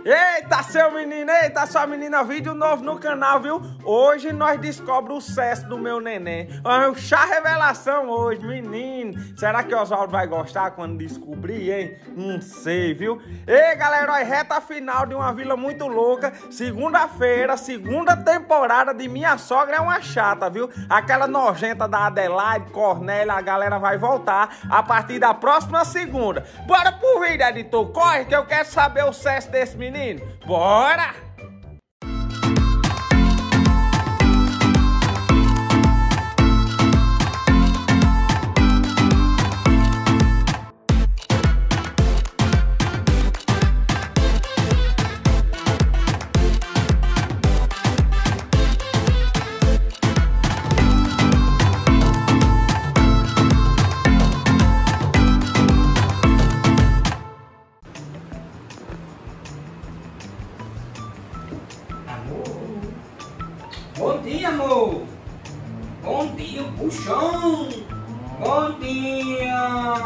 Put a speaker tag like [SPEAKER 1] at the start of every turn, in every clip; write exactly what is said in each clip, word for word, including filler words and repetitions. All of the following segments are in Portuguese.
[SPEAKER 1] Eita, seu menino, eita, sua menina, vídeo novo no canal, viu? Hoje nós descobrimos o sucesso do meu neném. O chá revelação hoje, menino. Será que o Oswaldo vai gostar quando descobrir, hein? Não sei, viu? Ei, galera, ó, reta final de uma vila muito louca. Segunda-feira, segunda temporada de Minha Sogra é uma chata, viu? Aquela nojenta da Adelaide, Cornélia, a galera vai voltar a partir da próxima segunda. Bora pro vídeo, editor. Corre que eu quero saber o sucesso desse menino. Bora!
[SPEAKER 2] Bom dia, amor! Bom dia, puxão! Bom dia!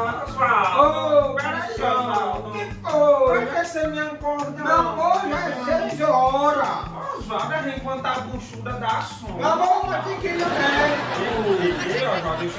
[SPEAKER 1] Oswaldo!
[SPEAKER 2] Ô,
[SPEAKER 1] Peraí,
[SPEAKER 2] puxão!
[SPEAKER 1] Oswaldo!
[SPEAKER 2] O que
[SPEAKER 1] Por
[SPEAKER 2] foi?
[SPEAKER 1] que você me acorda?
[SPEAKER 2] Meu amor, já é seis horas!
[SPEAKER 1] Oswaldo, a gente quando tá buchuda dá sono.
[SPEAKER 2] Meu amor, mas tem que ir no médico!
[SPEAKER 1] Ei, Oswaldo, deixa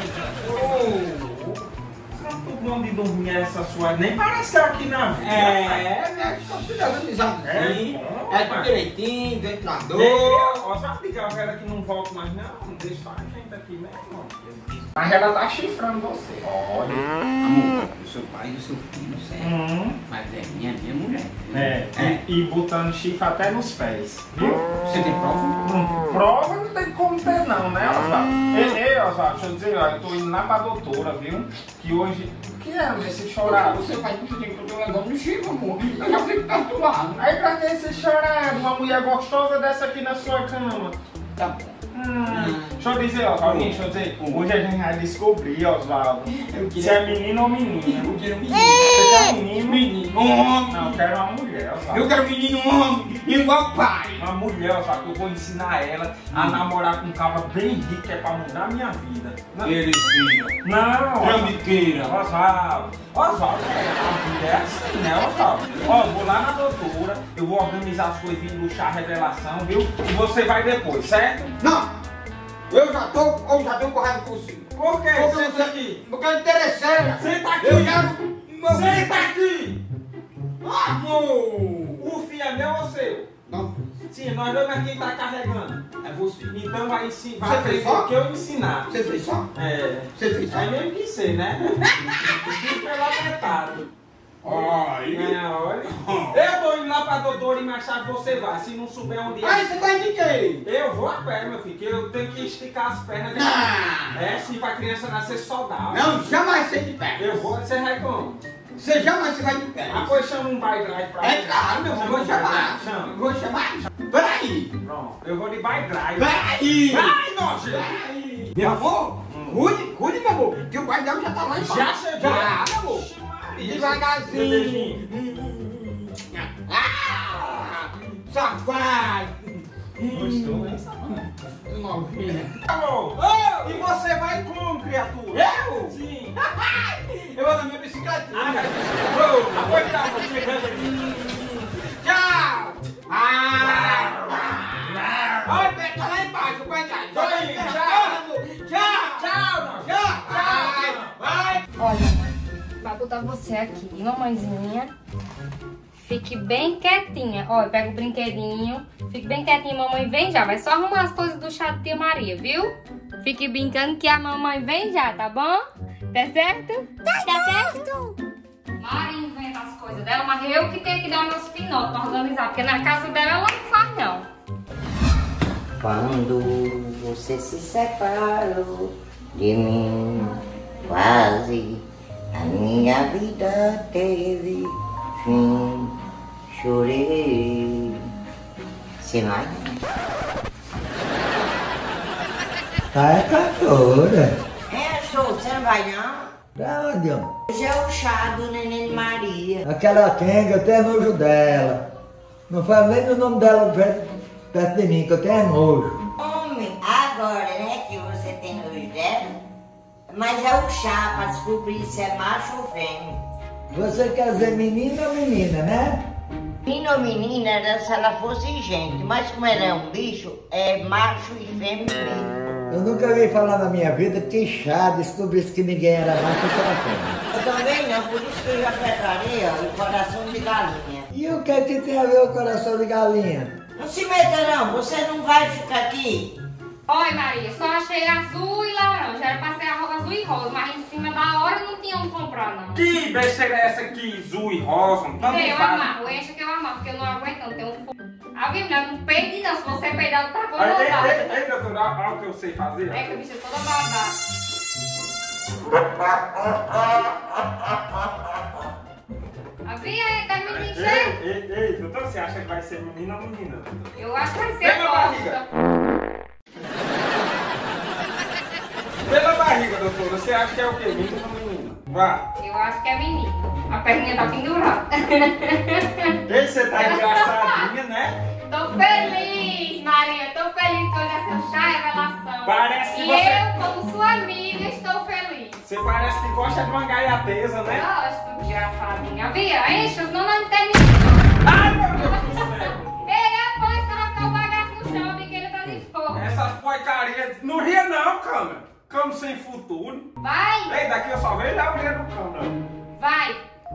[SPEAKER 1] eu dizer. Quanto bom de dormir essa sua... Nem parece que é aqui na vida.
[SPEAKER 2] É, né? Só precisa organizar
[SPEAKER 1] É,
[SPEAKER 2] assim.
[SPEAKER 1] bom,
[SPEAKER 2] É tudo
[SPEAKER 1] pai.
[SPEAKER 2] direitinho, ventilador.
[SPEAKER 1] Oswaldo, ligar a velha que não volta mais não. Não deixa só a gente aqui mesmo. Mas ela tá chifrando você. Olha.
[SPEAKER 2] Amor, do seu pai e do seu filho, certo?
[SPEAKER 1] Hum.
[SPEAKER 2] Mas é minha, minha mulher.
[SPEAKER 1] É,
[SPEAKER 2] É.
[SPEAKER 1] E, e botando chifre até nos pés, viu?
[SPEAKER 2] Você tem prova?
[SPEAKER 1] Hum, prova não tem como ter não, né, Oswaldo? Ei, ei, Oswaldo, deixa eu dizer, ó, eu tô indo lá pra doutora, viu? Que hoje... O que é esse chorado?
[SPEAKER 2] O seu pai você tem que ter um negócio no chifre, amor. Eu já sei que tá do lado.
[SPEAKER 1] Aí pra que esse chorado? Uma mulher gostosa dessa aqui na sua cama.
[SPEAKER 2] Tá bom.
[SPEAKER 1] Hum, deixa eu dizer, Oswaldo, deixa eu dizer, hoje a gente vai descobrir, Oswaldo,
[SPEAKER 2] Eu
[SPEAKER 1] se é menino ou menina.
[SPEAKER 2] Eu quero menino.
[SPEAKER 1] Você quer um menino?
[SPEAKER 2] Menino, homem.
[SPEAKER 1] Não, eu quero uma mulher, Oswaldo.
[SPEAKER 2] Eu quero menino, homem. Igual pai.
[SPEAKER 1] Uma mulher, Oswaldo, que eu vou ensinar ela a namorar com um cara bem rico, que é pra mudar a minha vida. Não,
[SPEAKER 2] Belezinha.
[SPEAKER 1] não, Oswaldo.
[SPEAKER 2] Trambiqueira.
[SPEAKER 1] Oswaldo, Oswaldo, a vida é assim, né, Oswaldo? Ó, eu vou lá na doutora, eu vou organizar as coisinhas do chá revelação, viu? E você vai depois, certo?
[SPEAKER 2] Não. Eu já tô, eu já tô correndo por cima.
[SPEAKER 1] Por quê?
[SPEAKER 2] Porque
[SPEAKER 1] Senta
[SPEAKER 2] você-
[SPEAKER 1] aqui.
[SPEAKER 2] Porque é interesseira.
[SPEAKER 1] Senta aqui.
[SPEAKER 2] Eu quero...
[SPEAKER 1] Senta aqui.
[SPEAKER 2] Amor.
[SPEAKER 1] O filho é meu ou seu?
[SPEAKER 2] Não.
[SPEAKER 1] Sim, nós vamos aqui quem tá carregando.
[SPEAKER 2] É você.
[SPEAKER 1] Então vai ensinar,
[SPEAKER 2] Você
[SPEAKER 1] vai
[SPEAKER 2] fez
[SPEAKER 1] aprender
[SPEAKER 2] só?
[SPEAKER 1] o que eu ensinar.
[SPEAKER 2] Você fez só?
[SPEAKER 1] É.
[SPEAKER 2] Você fez só?
[SPEAKER 1] É mesmo que ser, né? Fica pela metade.
[SPEAKER 2] Ai.
[SPEAKER 1] É, olha. Eu tô indo lá pra doutora e mais tarde você vai. Se não souber onde
[SPEAKER 2] Aí
[SPEAKER 1] é.
[SPEAKER 2] você vai de quê?
[SPEAKER 1] Eu vou a pé, meu filho, que eu tenho que esticar as pernas. Né?
[SPEAKER 2] Não.
[SPEAKER 1] É, sim, pra criança nascer saudável.
[SPEAKER 2] Não, jamais ser de pé.
[SPEAKER 1] Eu vou, você vai como?
[SPEAKER 2] Você jamais você vai de pé.
[SPEAKER 1] Ah, pois chama um bike drive pra
[SPEAKER 2] É claro, meu irmão, vou chamar.
[SPEAKER 1] Chama.
[SPEAKER 2] Vou chamar. Peraí.
[SPEAKER 1] Pronto, eu vou de bike drive.
[SPEAKER 2] Peraí.
[SPEAKER 1] Vai, nojento.
[SPEAKER 2] Peraí. Meu amor, cuide, cuide, meu amor. Que o pai dela já tá lá embaixo.
[SPEAKER 1] Já chegou?
[SPEAKER 2] Já, meu amor. Devagarzinho.
[SPEAKER 1] Bebezinho.
[SPEAKER 2] Hum. Ah, safado.
[SPEAKER 1] Gostou, hein, safado?
[SPEAKER 2] Novinha.
[SPEAKER 1] Amor,
[SPEAKER 2] Ô,
[SPEAKER 1] e você vai como, criatura?
[SPEAKER 2] eu?
[SPEAKER 1] Sim.
[SPEAKER 2] Eu vou na minha bicicletinha.
[SPEAKER 1] Ah, vai. Ah, pois tá, tô chegando aqui.
[SPEAKER 2] Tchau. Ah. Olha, pega lá embaixo, coitado.
[SPEAKER 1] Tô indo,
[SPEAKER 2] Tchau. Tchau.
[SPEAKER 1] Tchau, nojento.
[SPEAKER 2] Tchau. Vai. Vai.
[SPEAKER 3] Olha, vai botar você aqui, mamãezinha. Fique bem quietinha. Olha, pega o brinquedinho. Fique bem quietinha, mamãe vem já. Vai só arrumar as coisas do chá de tia Maria, viu? Fique brincando que a mamãe vem já, tá bom? Tá certo? Tá, certo? Maria inventa as coisas dela, mas eu que tenho que dar meus pinotes pra organizar. Porque na casa dela ela não faz, não.
[SPEAKER 4] Quando você se separou de mim, quase a minha vida teve fim. Chorei. Você mais?
[SPEAKER 5] Ah, é cantora.
[SPEAKER 4] É, sou, você não vai não?
[SPEAKER 5] Pra onde, ó?
[SPEAKER 4] Hoje é o chá do Neném Maria.
[SPEAKER 5] Aquela quenga, eu tenho nojo dela. Não faz nem o nome dela perto, perto de mim, que eu tenho nojo.
[SPEAKER 4] Homem, agora, né, que você tem nojo dela, mas é o chá pra descobrir se é macho ou fêmea.
[SPEAKER 5] Você quer dizer menino ou menina, né?
[SPEAKER 4] Menino ou menina era se ela fosse gente, mas como ela é um bicho, é macho e fêmea mesmo.
[SPEAKER 5] Eu nunca ouvi falar na minha vida que chá descobrisse que ninguém era macho ou era fêmea.
[SPEAKER 4] Eu também não, por isso que eu já preparei ó, o coração de galinha.
[SPEAKER 5] E o que é que tem a ver o coração de galinha?
[SPEAKER 4] Não se meta não, você não vai ficar aqui.
[SPEAKER 3] Oi, Maria, só achei azul e laranja. Era pra ser azul e rosa, mas em cima da hora não tinha onde comprar, não.
[SPEAKER 1] Que besteira é essa aqui, azul e rosa? Tanto
[SPEAKER 3] Vê, eu
[SPEAKER 1] faz.
[SPEAKER 3] amarro, enche que eu amarro, porque eu não aguento, não tenho um fogo. Ah, viu, mulher, não peide não, se você peidar, tá com
[SPEAKER 1] Ei,
[SPEAKER 3] vontade.
[SPEAKER 1] ei, ei, ei, doutora, olha o que eu sei fazer.
[SPEAKER 3] É que a bicha é toda babada. Havia, tá me
[SPEAKER 1] Ei,
[SPEAKER 3] enchendo?
[SPEAKER 1] ei, ei, doutor, você acha que vai ser menina ou menina?
[SPEAKER 3] Eu acho que vai ser
[SPEAKER 1] Pega a barriga.
[SPEAKER 3] bosta.
[SPEAKER 1] Pela barriga, doutora, você acha que é o quê? Menina ou menina? Vá.
[SPEAKER 3] Eu acho que é menino. A perninha tá pendurada.
[SPEAKER 1] Ei, você tá engraçadinha, né?
[SPEAKER 3] Tô feliz, Maria, tô feliz que hoje é seu chá revelação.
[SPEAKER 1] Parece que
[SPEAKER 3] e
[SPEAKER 1] você-
[SPEAKER 3] eu, como sua amiga, estou feliz.
[SPEAKER 1] Você parece que gosta de uma gaiateza, né?
[SPEAKER 3] Gosto, engraçadinha. Via, enche, senão não tem menino.
[SPEAKER 1] Ai, meu Deus do céu!
[SPEAKER 3] Ei, depois colocar o bagaço no chão, a biqueira tá de fogo.
[SPEAKER 1] Essas porcarias. Não ria não, câmera. Cama sem futuro.
[SPEAKER 3] Vai,
[SPEAKER 1] Ei, daqui eu só vejo a mulher no câmera.
[SPEAKER 3] vai.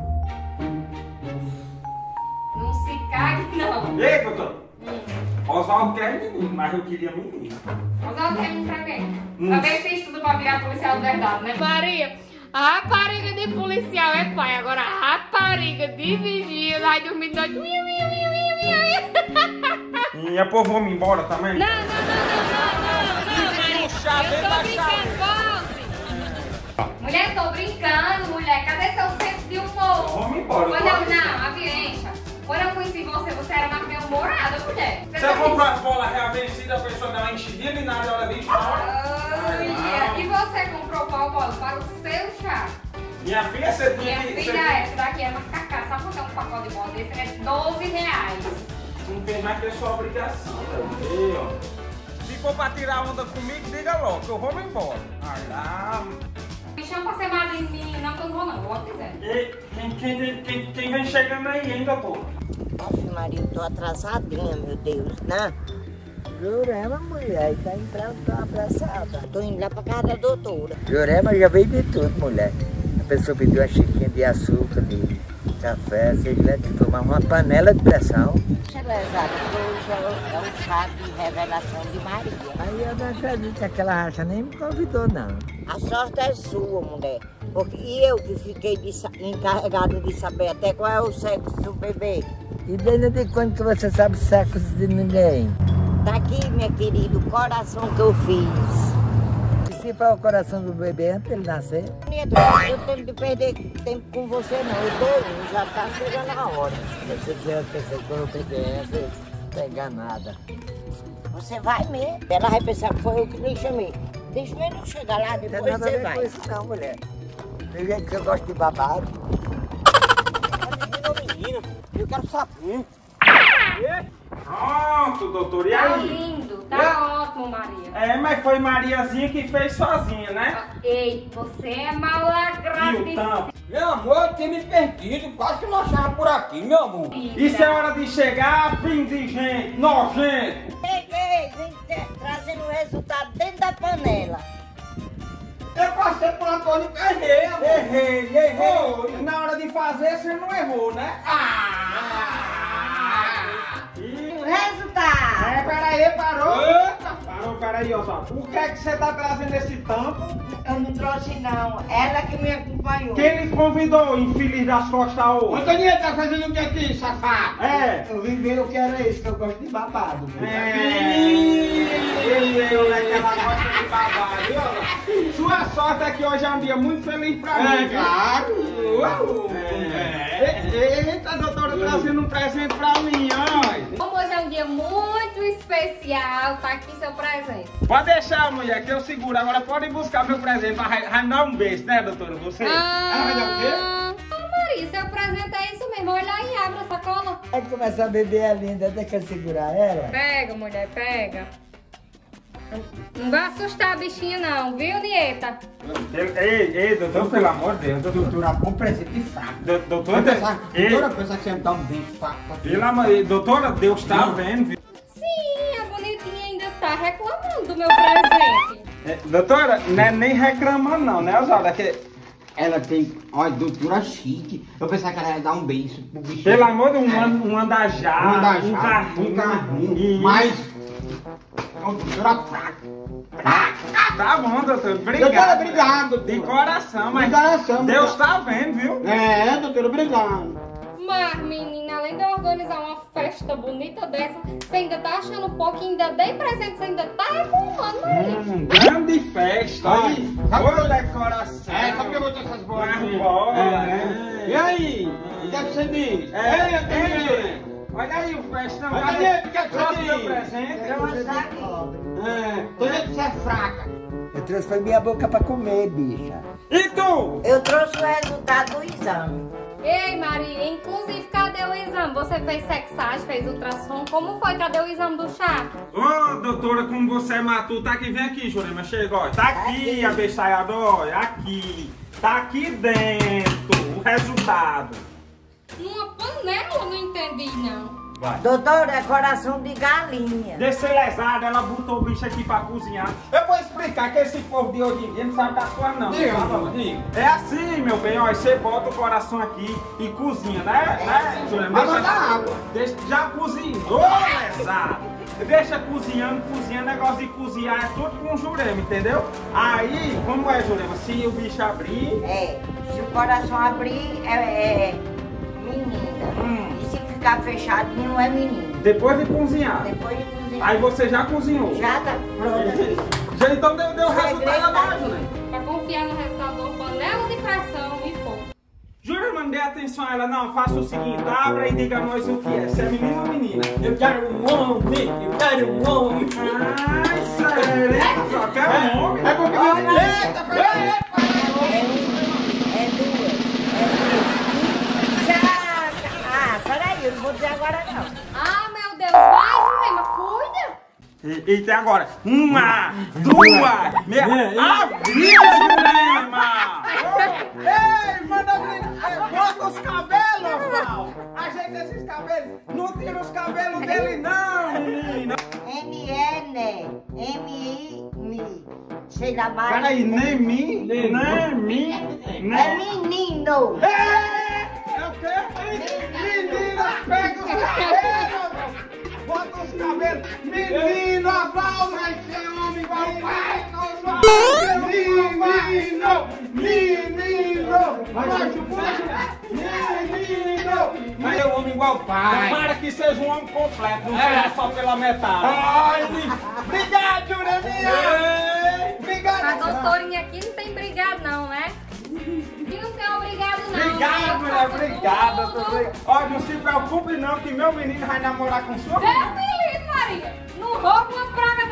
[SPEAKER 3] Não se cague, não.
[SPEAKER 1] Ei, doutor.
[SPEAKER 3] Hum.
[SPEAKER 1] Oswaldo quer menino, mas eu queria menina.
[SPEAKER 3] Mas ela quer me pra quê?
[SPEAKER 1] Hum.
[SPEAKER 3] Pra ver se estuda pra virar policial de verdade, né? Maria, a rapariga de policial é pai, agora a rapariga de vigia vai dormir de noite. Miu, miu, miu, miu, miu.
[SPEAKER 1] E a povo vamos embora também?
[SPEAKER 3] Não, não, não, não, não, não, não, Maria.
[SPEAKER 1] Puxar bem
[SPEAKER 3] Eu tô
[SPEAKER 1] da
[SPEAKER 3] brincando, volte. Mulher, tô brincando, mulher. Cadê seu senso de humor?
[SPEAKER 1] Vamos embora.
[SPEAKER 3] Quando
[SPEAKER 1] eu tô
[SPEAKER 3] eu,
[SPEAKER 1] aqui.
[SPEAKER 3] não, aviencha. Quando eu conheci você, você era mais bem-humorada, mulher.
[SPEAKER 1] Você comprou as bolas real vencidas, a pessoa dá uma enchidinha e nada, ela vem
[SPEAKER 3] Olha, e você comprou qual bola para o seu chá?
[SPEAKER 1] Minha filha, você tinha
[SPEAKER 3] Minha
[SPEAKER 1] que...
[SPEAKER 3] filha,
[SPEAKER 1] você-
[SPEAKER 3] essa daqui é uma cacá. Sabe quanto é um pacote de bola desse? É doze reais.
[SPEAKER 1] Não tem mais que a sua obrigação, meu Deus. Se for pra tirar onda comigo, diga logo, que eu vou me embora. Ah, lá.
[SPEAKER 3] Me chama pra ser madrinha de menina, não, que eu não vou não, vou quiser.
[SPEAKER 1] Ei, quem, quem, quem, quem vem chegando aí, hein, doutor?
[SPEAKER 4] Ave Maria, eu tô atrasadinha, meu Deus, né?
[SPEAKER 5] Jurema, mulher, tá entrando tão apressada.
[SPEAKER 4] Tô indo lá pra casa da doutora.
[SPEAKER 5] Jurema já veio de tudo, mulher. A pessoa pediu uma xícara de açúcar, de café, seja lá de tomar uma panela de pressão.
[SPEAKER 4] Xelezada, hoje é o, é o chá de revelação de Maria.
[SPEAKER 5] Aí eu não acredito que aquela racha nem me convidou, não.
[SPEAKER 4] A sorte é sua, mulher. Porque, e eu que fiquei de, sa- encarregada de saber até qual é o sexo do bebê.
[SPEAKER 5] E desde quando que você sabe sexo de ninguém?
[SPEAKER 4] Tá aqui, minha querida, o coração que eu fiz.
[SPEAKER 5] E se for o coração do bebê antes dele nascer?
[SPEAKER 4] Minha dona, eu tenho que perder tempo com você não. Eu tô indo, já tá chegando a hora.
[SPEAKER 5] Você dizer a pessoa que eu não peguei essa, não pegar nada.
[SPEAKER 4] Você vai mesmo. Ela vai pensar que foi eu que nem chamei. Deixa eu não chegar lá,
[SPEAKER 5] Não tem
[SPEAKER 4] depois
[SPEAKER 5] nada a
[SPEAKER 4] você
[SPEAKER 5] ver com
[SPEAKER 4] vai.
[SPEAKER 5] isso não, mulher. Do jeito que eu gosto de babado.
[SPEAKER 2] Menina, eu quero saber.
[SPEAKER 1] Pronto, doutor, e
[SPEAKER 3] Tá
[SPEAKER 1] aí?
[SPEAKER 3] lindo, tá ótimo, Maria.
[SPEAKER 1] É, mas foi Mariazinha que fez sozinha, né?
[SPEAKER 3] Ei, você é mal
[SPEAKER 1] E o
[SPEAKER 3] agradecido.
[SPEAKER 1] tampo?
[SPEAKER 2] Meu amor, eu tinha me perdido, quase que não achava por aqui, meu amor.
[SPEAKER 1] Isso é hora de chegar, fim de gente, nojento.
[SPEAKER 4] Cheguei, vim te- trazendo o resultado dentro da panela.
[SPEAKER 2] Eu passei por Antônio e errei, amor.
[SPEAKER 1] Errei, errei. E na hora de fazer, você não errou, né? Ih,
[SPEAKER 4] O resultado.
[SPEAKER 1] É, peraí, parou.
[SPEAKER 2] Eita.
[SPEAKER 1] Parou, peraí, Oswaldo. Por que é que você tá trazendo esse tampo?
[SPEAKER 4] Eu não trouxe não, ela que me acompanhou.
[SPEAKER 1] Quem lhe convidou, infeliz das costas hoje?
[SPEAKER 2] Antônio tá fazendo o que aqui, safado?
[SPEAKER 1] É.
[SPEAKER 5] Eu vim ver o que era isso, que eu gosto de babado.
[SPEAKER 1] É. Ele veio naquela gosta de babado, viu, Oswaldo? Sua sorte é que hoje é um dia muito feliz pra mim.
[SPEAKER 2] É,
[SPEAKER 1] viu?
[SPEAKER 2] claro.
[SPEAKER 1] É. Eita, doutora, trazendo um presente pra mim, ó.
[SPEAKER 3] Como hoje é um dia muito especial, tá aqui seu presente.
[SPEAKER 1] Pode deixar, mulher, que eu seguro. Agora pode buscar meu presente. Vai, vai me dar um beijo, né, doutora? Você? Ela vai dar o quê?
[SPEAKER 3] Ah, Maria, seu presente é isso mesmo. Olha aí, abre a sacola.
[SPEAKER 5] Vai começar a beber a linda, até que eu segurar ela.
[SPEAKER 3] Pega, mulher, pega. Não vai assustar a bichinha não, viu, Nieta?
[SPEAKER 1] Ei, ei, doutor, pelo amor de Deus.
[SPEAKER 2] Doutora, bom presente fraco.
[SPEAKER 1] Do- Doutor,
[SPEAKER 2] Doutora,
[SPEAKER 1] ei,
[SPEAKER 2] doutora, pensa que você me dá um beijo fraco.
[SPEAKER 1] pelo amor de Deus, doutora, Deus tá vendo, viu?
[SPEAKER 3] Sim, a bonitinha ainda tá reclamando do meu presente.
[SPEAKER 1] É, doutora, não é nem reclamando não, né, Oswaldo? É que,
[SPEAKER 2] Ela tem, olha, doutora chique. Eu pensava que ela ia dar um beijo pro bicho.
[SPEAKER 1] pelo amor de Deus, um,
[SPEAKER 2] É.
[SPEAKER 1] an- um andajá,
[SPEAKER 2] Um andajá,
[SPEAKER 1] um carrinho,
[SPEAKER 2] um carrinho.
[SPEAKER 1] Isso.
[SPEAKER 2] Mas, uma doutora fraca.
[SPEAKER 1] Tá bom, doutor, obrigado.
[SPEAKER 2] Doutora, obrigado.
[SPEAKER 1] De coração, mas
[SPEAKER 2] De coração,
[SPEAKER 1] Deus
[SPEAKER 2] doutora.
[SPEAKER 1] tá vendo, viu?
[SPEAKER 2] É, doutora, obrigado.
[SPEAKER 3] Mas, menina, além de eu organizar uma festa bonita dessa, você ainda tá achando pouco e ainda dei presente, você ainda tá reclamando aí.
[SPEAKER 1] Hum, grande festa,
[SPEAKER 2] Ai,
[SPEAKER 1] aí.
[SPEAKER 2] sabe
[SPEAKER 1] Boa
[SPEAKER 2] que eu-
[SPEAKER 1] decoração.
[SPEAKER 2] É, sabe que eu vou ter essas bolas
[SPEAKER 1] Mas
[SPEAKER 2] aqui?
[SPEAKER 1] bola,
[SPEAKER 2] É.
[SPEAKER 1] é.
[SPEAKER 2] E aí? O que é que você diz?
[SPEAKER 1] É,
[SPEAKER 2] Ei,
[SPEAKER 1] é,
[SPEAKER 2] Júlio.
[SPEAKER 1] olha aí o festão.
[SPEAKER 2] Olha
[SPEAKER 1] Olha
[SPEAKER 2] aí,
[SPEAKER 1] aí,
[SPEAKER 2] o que é que
[SPEAKER 1] trouxe
[SPEAKER 2] você
[SPEAKER 1] meu
[SPEAKER 2] diz?
[SPEAKER 1] presente.
[SPEAKER 2] É, tô dizendo que você é fraca.
[SPEAKER 5] Eu trouxe foi minha boca pra comer, bicha.
[SPEAKER 1] E tu?
[SPEAKER 4] Eu trouxe o resultado do exame.
[SPEAKER 3] Ei, Maria, inclusive, cadê o exame? Você fez sexagem, fez ultrassom, como foi? Cadê o exame do chá?
[SPEAKER 1] Ô, doutora, como você é matuto, tá aqui, vem aqui, Jurema, chega, ó. Tá aqui, abestalhado, ó, aqui. Tá aqui dentro o resultado.
[SPEAKER 3] Numa panela, não entendi, não.
[SPEAKER 1] Vai.
[SPEAKER 4] Doutora, é coração de galinha.
[SPEAKER 1] Desse lesado, ela botou o bicho aqui pra cozinhar. Eu vou explicar que esse povo de hoje em dia não sabe das coisas não.
[SPEAKER 2] Diga,
[SPEAKER 1] Tá bom?
[SPEAKER 2] diga.
[SPEAKER 1] É assim, meu bem, ó, você bota o coração aqui e cozinha, né? né, Jurema?
[SPEAKER 2] Mas
[SPEAKER 1] Deixa-
[SPEAKER 2] manda água.
[SPEAKER 1] Deixa, já cozinhou, lesado. Deixa cozinhando, cozinhando, negócio de cozinhar é tudo com Jurema, entendeu? Aí, como é, Jurema? Se o bicho abrir...
[SPEAKER 4] É, se o coração abrir, é, é menina.
[SPEAKER 1] Hum.
[SPEAKER 4] E se ficar fechadinho, é menino.
[SPEAKER 1] Depois de cozinhar.
[SPEAKER 4] Depois de cozinhar,
[SPEAKER 1] Aí você já cozinhou.
[SPEAKER 4] já tá pronta.
[SPEAKER 1] Já então deu, deu o
[SPEAKER 4] Segredo
[SPEAKER 1] resultado
[SPEAKER 4] tá
[SPEAKER 1] agora,
[SPEAKER 4] aqui.
[SPEAKER 1] Jurema.
[SPEAKER 3] Pra confiar no resultado, panela de pressão e pouco.
[SPEAKER 1] Jurema, não dê atenção a ela, não. Faça o seguinte, abra e diga a nós o que é. Se é menino ou menina.
[SPEAKER 2] Eu quero um homem, eu quero um homem.
[SPEAKER 1] Ai, sério? Só quer um homem?
[SPEAKER 2] É porque... Eita, peraí.
[SPEAKER 4] É duas. É duas. Ah, peraí, eu não vou dizer agora não.
[SPEAKER 3] Ah, meu Deus, vai, Jurema, cuida!
[SPEAKER 1] E, e tem agora. Uma, duas, meia. Abriu, Jurema! Oh, ei, manda abrir. É, bota os cabelos, Val. Ajeita esses cabelos. Não tira os cabelos dele, não, menina.
[SPEAKER 4] M N M I M. Sei lá mais.
[SPEAKER 1] Peraí, nem mim, nem mim,
[SPEAKER 4] É
[SPEAKER 1] nem...
[SPEAKER 4] menino.
[SPEAKER 1] É, é o quê? Menina, pega os cabelos! Bota os cabelos! Menino, aplauda! Vai ser homem igual o pai! Menino! Menino! Baixo, baixo! Menino! Vai ser homem igual o pai! Tomara que seja um homem completo, não seja só pela metade! Ai, obrigado, Jureminha! Obrigado!
[SPEAKER 3] A doutorinha aqui não tem brigado não, né? E não tem obrigado não.
[SPEAKER 1] Obrigado,
[SPEAKER 3] Eu
[SPEAKER 1] mulher,
[SPEAKER 3] faço
[SPEAKER 1] obrigado,
[SPEAKER 3] tudo.
[SPEAKER 1] doutor. Obrigado. Olha, não se preocupe não que meu menino vai namorar com sua
[SPEAKER 3] Deus me livre, Maria. Não rouba uma praga